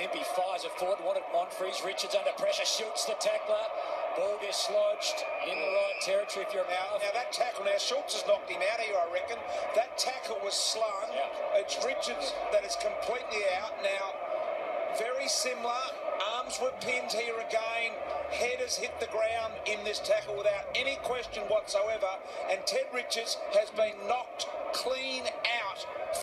Impey fires it forward, wanted Monfries. Richards under pressure, shoots the tackler. Ball dislodged in the right territory if you're now that tackle, now Schultz has knocked him out here, I reckon. That tackle was slung. Yeah. It's Richards that is completely out. Now, very similar. Arms were pinned here again. Head has hit the ground in this tackle without any question whatsoever. And Ted Richards has been knocked clean out